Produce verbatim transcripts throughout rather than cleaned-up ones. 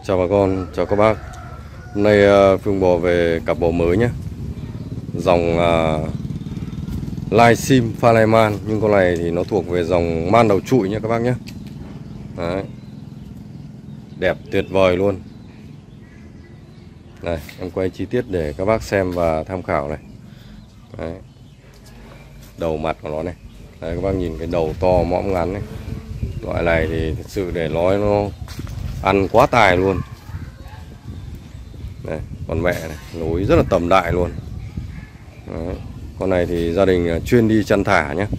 Chào bà con, chào các bác. Hôm nay uh, Phương bò về cặp bò mới nhé. Dòng uh, Lai Sim Pha Lai Man. Nhưng con này thì nó thuộc về dòng man đầu trụi nhé các bác nhé. Đấy. Đẹp tuyệt vời luôn. Này, em quay chi tiết để các bác xem và tham khảo này. Đấy. Đầu mặt của nó này. Đấy, các bác nhìn cái đầu to mõm ngắn này. Loại này thì thực sự để nói nó ăn quá tài luôn. Đây, con mẹ này, lối rất là tầm đại luôn. Đấy. Con này thì gia đình chuyên đi chăn thả nhé.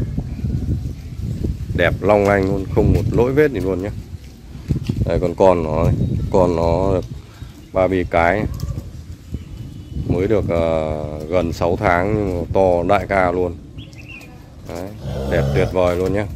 Đẹp long lanh luôn, không một lỗi vết gì luôn nhé. Đây con con nó này. Con nó ba bì cái. Mới được uh, gần sáu tháng nhưng mà to đại ca luôn. Đấy, đẹp tuyệt vời luôn nhé.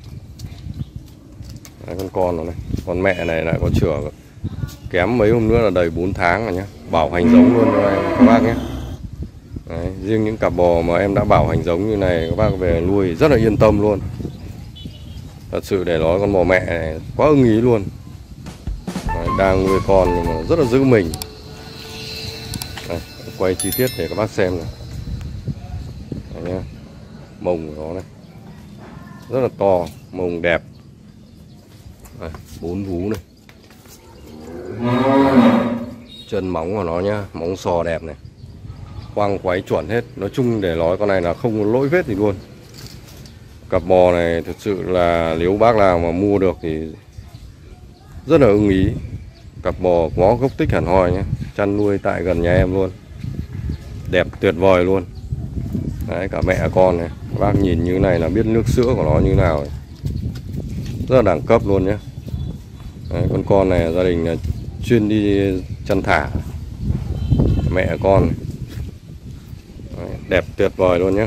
Đấy, con con nó này. Con mẹ này lại có chửa kém mấy hôm nữa là đầy bốn tháng rồi nhé. Bảo hành giống luôn cho em các bác nhé. Đấy, riêng những cặp bò mà em đã bảo hành giống như này các bác về nuôi rất là yên tâm luôn. Thật sự để nói con bò mẹ này quá ưng ý luôn. Đấy, đang nuôi con nhưng mà rất là giữ mình. Đây, quay chi tiết để các bác xem này. Đấy nhá. Mông của nó này rất là to, mông đẹp. Đây, bốn vú này. Chân móng của nó nhá, móng sò đẹp này, quăng quáy chuẩn hết. Nói chung để nói con này là không có lỗi vết gì luôn. Cặp bò này thực sự là nếu bác nào mà mua được thì rất là ưng ý. Cặp bò có gốc tích hẳn hoi nhé, chăn nuôi tại gần nhà em luôn. Đẹp tuyệt vời luôn. Đấy, cả mẹ con này, các bác nhìn như này là biết nước sữa của nó như nào này. Rất là đẳng cấp luôn nhé. Đấy, con con này gia đình chuyên đi chăn thả. Mẹ con này. Đấy, đẹp tuyệt vời luôn nhé.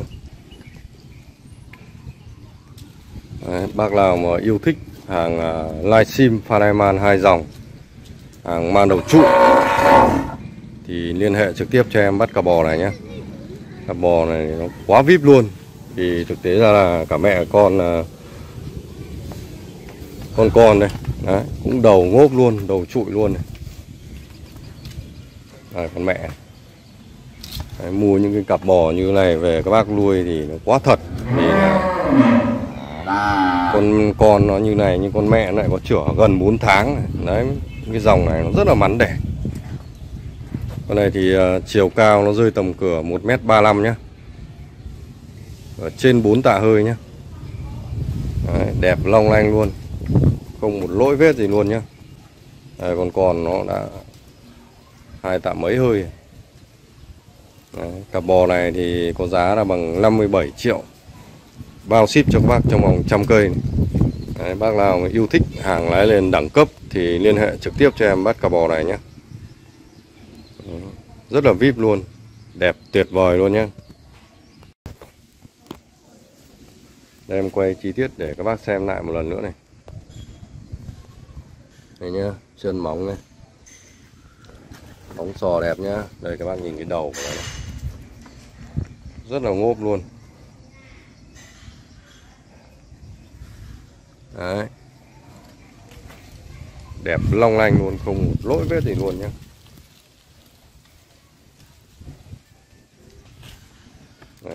Đấy, bác nào mà yêu thích hàng uh, Lai Sim Pha Lai Man hai dòng, hàng man đầu trụ thì liên hệ trực tiếp cho em bắt cặp bò này nhé. Cặp bò này nó quá vip luôn. Thì thực tế ra là cả mẹ con uh, con con đây. Đấy, cũng đầu ngốp luôn, đầu trụi luôn này. Đây, con mẹ. Đấy, mua những cái cặp bò như này về các bác nuôi thì nó quá thật. Vì là con con nó như này, nhưng con mẹ nó lại có chửa gần bốn tháng này. Đấy, cái dòng này nó rất là mắn đẻ. Con này thì uh, chiều cao nó rơi tầm cửa một mét ba mươi lăm nhá. Ở trên bốn tạ hơi nhá. Đấy, đẹp long lanh luôn, không một lỗi vết gì luôn nhá. Đây, con con nó đã hai tạ mấy hơi. Đấy, cặp bò này thì có giá là bằng năm mươi bảy triệu, bao ship cho các bác trong vòng trăm cây này. Đấy, bác nào mà yêu thích hàng lái lên đẳng cấp thì liên hệ trực tiếp cho em bắt cặp bò này nhé. Rất là vip luôn, đẹp tuyệt vời luôn nhé. Đây em quay chi tiết để các bác xem lại một lần nữa này. Đây nhá, chân móng này, móng sò đẹp nhá. Đây các bác nhìn cái đầu của nó này. Rất là ngốp luôn. Đấy, đẹp long lanh luôn, không một lỗi vết gì luôn nhé. Đây.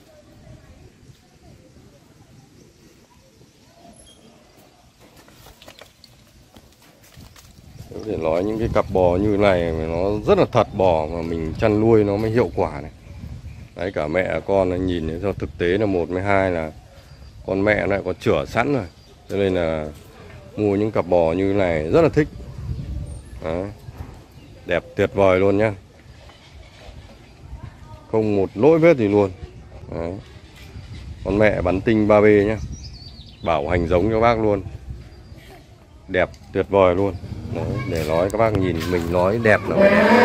Có thể nói những cái cặp bò như này nó rất là thật bò mà mình chăn nuôi nó mới hiệu quả này. Đấy, cả mẹ con nhìn cho thực tế là một với hai là con mẹ lại có chửa sẵn rồi, cho nên là mua những cặp bò như này rất là thích. Đấy, đẹp tuyệt vời luôn nhá, không một lỗi vết gì luôn. Đấy, con mẹ bắn tinh ba B nhá, bảo hành giống cho bác luôn, đẹp tuyệt vời luôn. Đấy, để nói các bác nhìn mình nói đẹp là phải đẹp.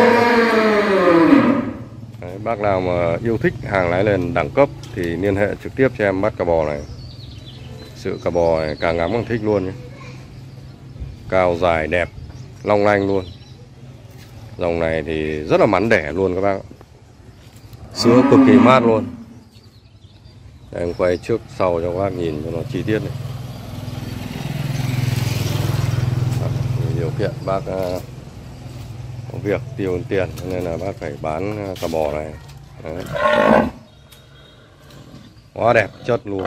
Đấy, bác nào mà yêu thích hàng lái lên đẳng cấp thì liên hệ trực tiếp cho em bắt cặp bò này. Sự cặp bò này càng ngắm càng thích luôn nhé. Cao dài đẹp, long lanh luôn. Dòng này thì rất là mắn đẻ luôn các bác. Sữa cực kỳ mát luôn. Đây, em quay trước sau cho các bác nhìn cho nó chi tiết này. kiện bác uh, có việc tiêu tiền nên là bác phải bán uh, cà bò này. Đấy. Quá đẹp chất luôn.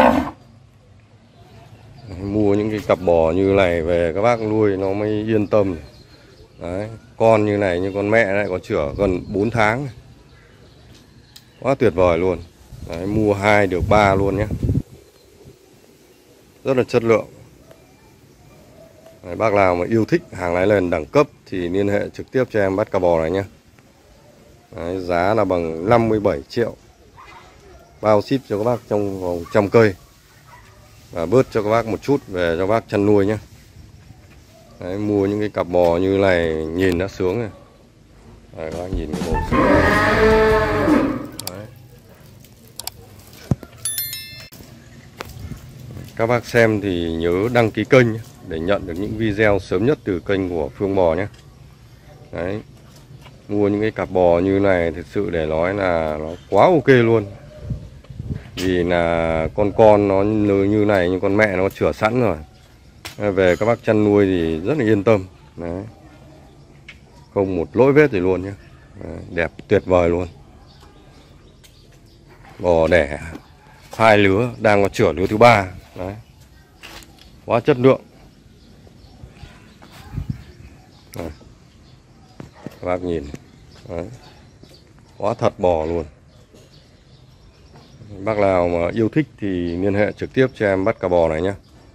Mua những cái cặp bò như này về các bác nuôi nó mới yên tâm. Đấy, con như này như con mẹ này còn chữa gần bốn tháng. Quá tuyệt vời luôn. Đấy, mua hai được ba luôn nhé. Rất là chất lượng. Đấy, bác nào mà yêu thích hàng lái lần đẳng cấp thì liên hệ trực tiếp cho em bắt cà bò này nhé. Đấy, giá là bằng năm mươi bảy triệu. Bao ship cho các bác trong vòng trăm cây. Và bớt cho các bác một chút về cho bác chăn nuôi nhé. Đấy, mua những cái cặp bò như này nhìn đã sướng này. Đấy, các bác nhìn cái bộ sướng. Đấy. Các bác xem thì nhớ đăng ký kênh để nhận được những video sớm nhất từ kênh của Phương Bò nhé. Đấy. Mua những cái cặp bò như này thực sự để nói là nó quá ok luôn. Vì là con con nó như này nhưng con mẹ nó chữa sẵn rồi. Về các bác chăn nuôi thì rất là yên tâm. Đấy. Không một lỗi vết gì luôn nhé. Đấy. Đẹp tuyệt vời luôn. Bò đẻ hai lứa đang có chữa lứa thứ ba. Đấy. Quá chất lượng. Đấy. Các bác nhìn. Đấy. Quá thật bò luôn. Bác nào mà yêu thích thì liên hệ trực tiếp cho em bắt cà bò này nhé.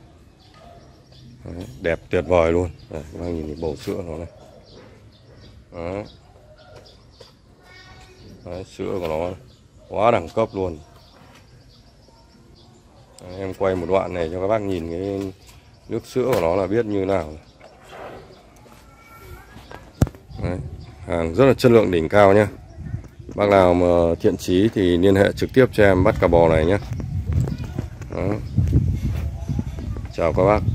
Đấy, đẹp tuyệt vời luôn. Đây, các bác nhìn cái bầu sữa nó này. Đấy. Đấy, sữa của nó quá đẳng cấp luôn. Đấy, em quay một đoạn này cho các bác nhìn cái nước sữa của nó là biết như nào. Đấy, hàng rất là chất lượng đỉnh cao nhé. Bác nào mà thiện chí thì liên hệ trực tiếp cho em bắt cà bò này nhé. Đó. Chào các bác.